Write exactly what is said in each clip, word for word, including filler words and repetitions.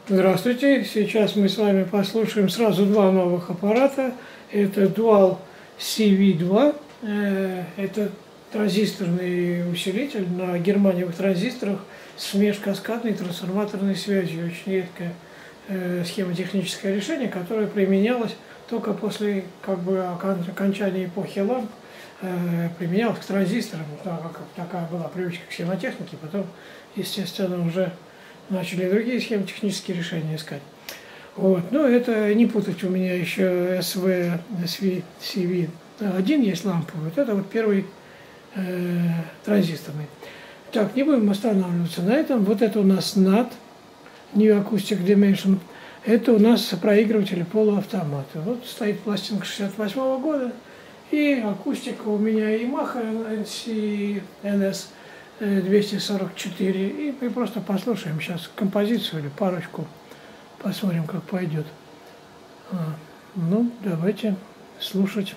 Здравствуйте! Сейчас мы с вами послушаем сразу два новых аппарата. Это Dual си ви два. Это транзисторный усилитель на германиевых транзисторах с межкаскадной трансформаторной связью. Очень редкое схемотехническое решение, которое применялось только после как бы окончания эпохи ламп, применялось к транзисторам, так как такая была привычка к схемотехнике, потом, естественно, уже начали другие схемотехнические решения искать. Вот. Но это не путать, у меня еще эс ви си ви один есть ламповый, вот это вот первый э, транзисторный. Так, не будем останавливаться на этом. Вот это у нас нат, New Acoustic Dimension. Это у нас проигрыватель полуавтомата. Вот стоит пластинка шестьдесят восьмого года. И акустика у меня Yamaha эн си эн эс двести сорок четыре. И мы просто послушаем сейчас композицию или парочку. Посмотрим, как пойдет. А, ну, давайте слушать.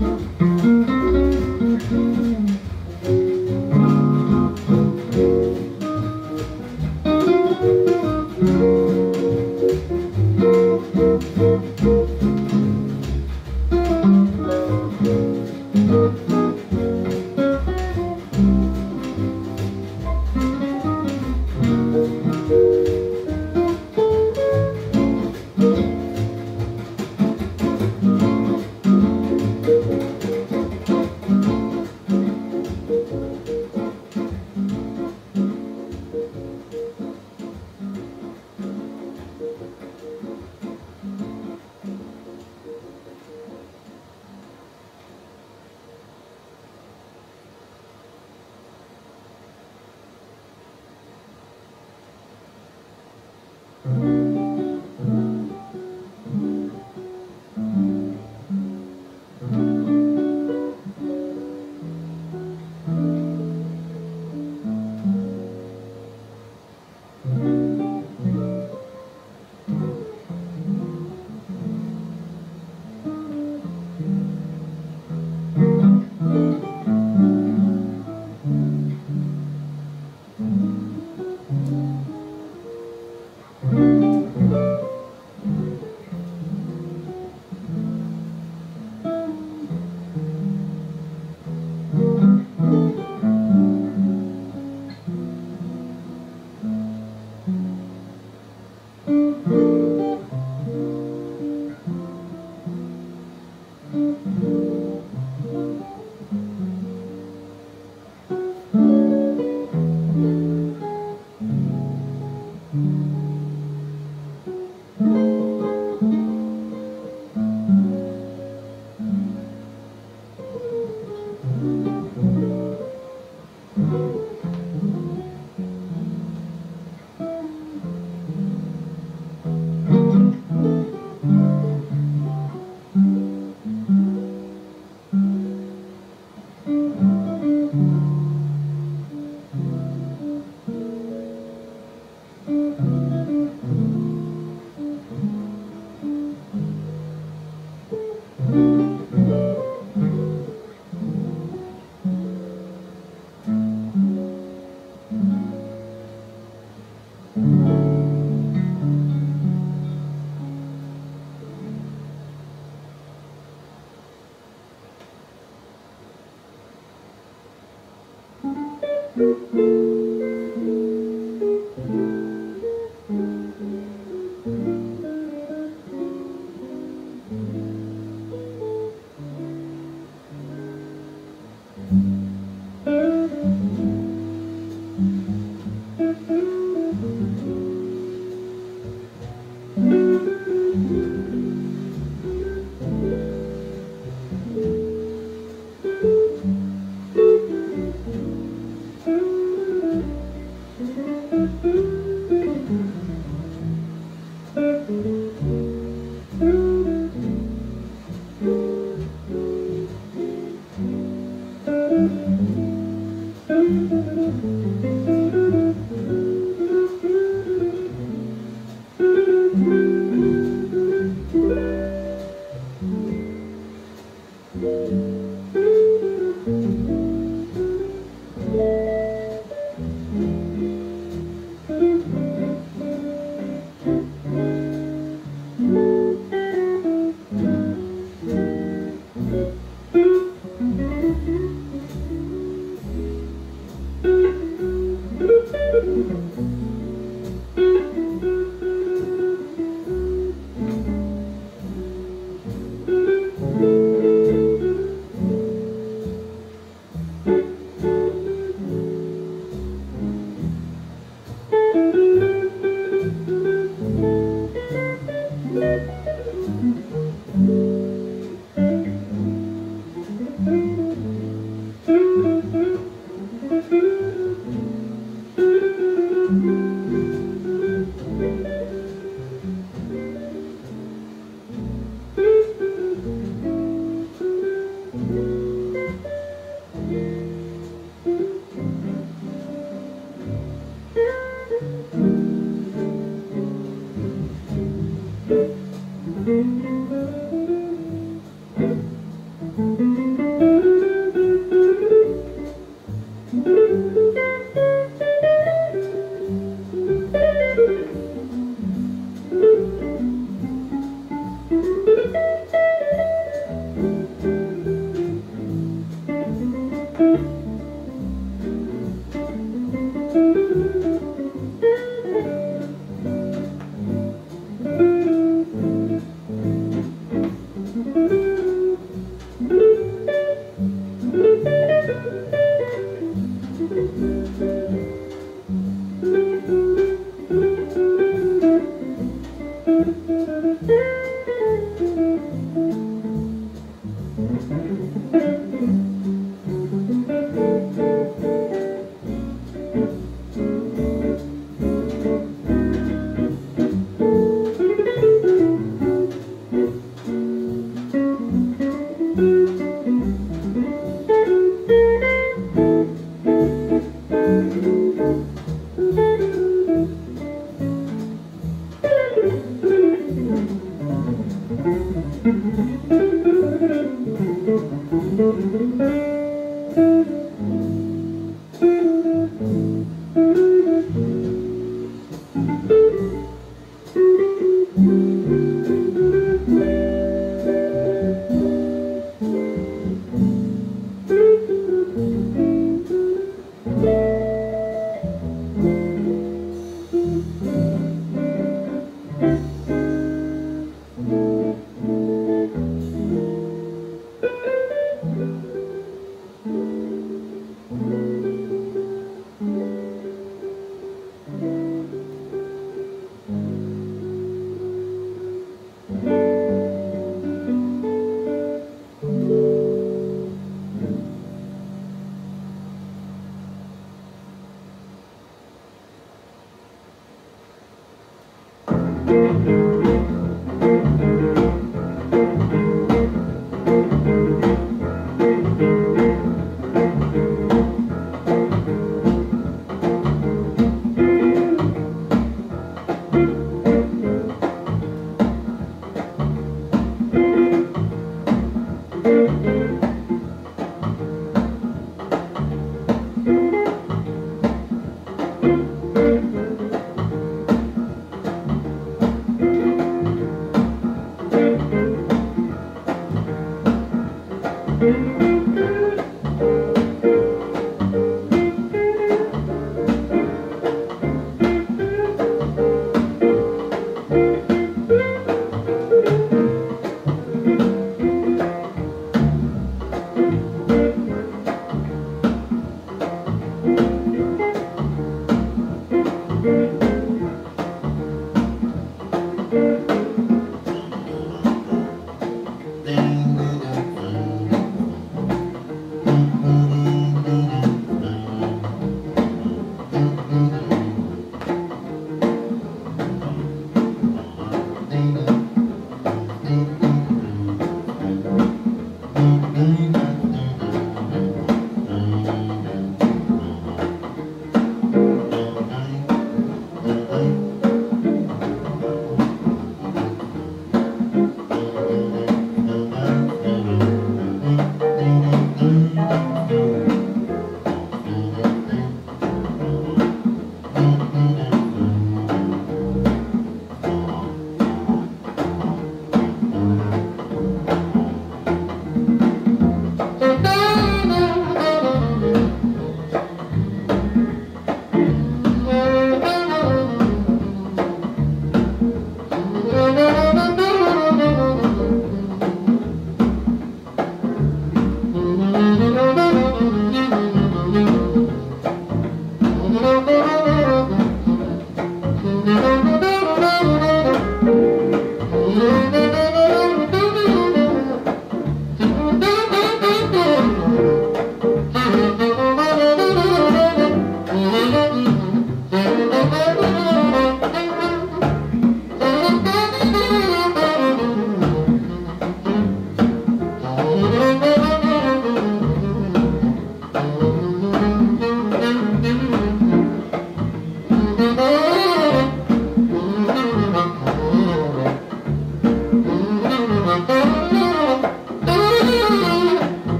Thank you.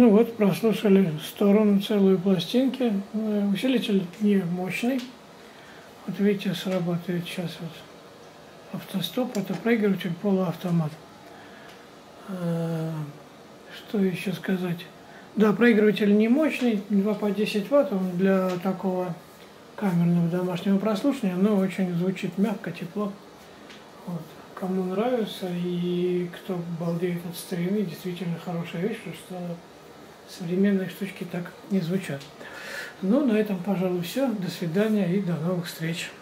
Ну вот, прослушали сторону, целую пластинки. Усилитель не мощный. Вот видите, срабатывает сейчас вот автостоп. Это проигрыватель полуавтомат. Что еще сказать? Да, проигрыватель не мощный, два по десять ватт. Он для такого камерного домашнего прослушивания, но очень звучит мягко, тепло. Вот. Кому нравится и кто балдеет от старины, действительно хорошая вещь, потому что современные штучки так не звучат. Ну, на этом, пожалуй, все. До свидания и до новых встреч.